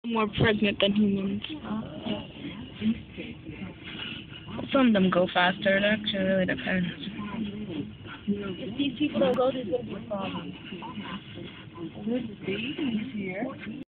More pregnant than humans. Some of them go faster. It actually really depends. If these people don't go, there's going to be a problem. Good, see, he's here.